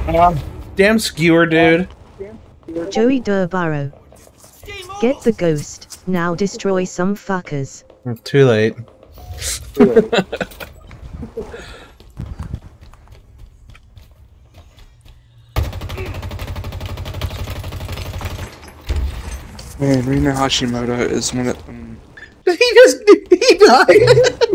Damn skewer, dude. Joey Durbaro. Get the ghost, now destroy some fuckers. Too late. Man, Rina Hashimoto is one of He died.